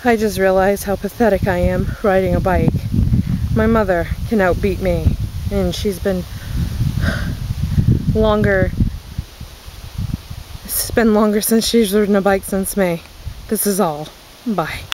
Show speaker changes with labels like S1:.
S1: I just realized how pathetic I am riding a bike. My mother can outbeat me, and she's been longer. It's been longer since she's ridden a bike since me. This is all. Bye.